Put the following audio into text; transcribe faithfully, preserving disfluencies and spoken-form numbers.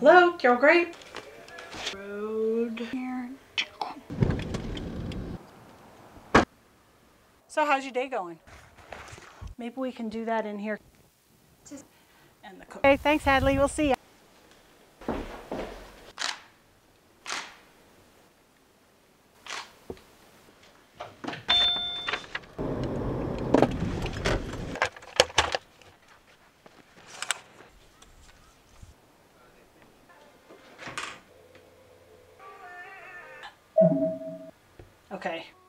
Hello, Carol Grape. Road here. So how's your day going? Maybe we can do that in here. And the cook. Okay, thanks Hadley, we'll see ya. Okay.